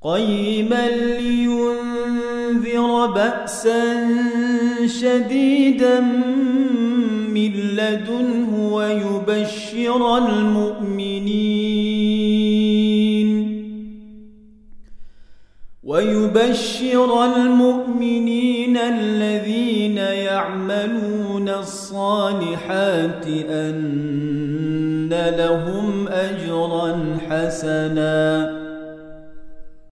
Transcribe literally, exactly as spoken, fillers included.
قيما لينذر بأسا شديدا من لدنه ويبشر المؤمنين ويبشر المؤمنين الذين يعملون الصالحات أن لهم أجرا حسنا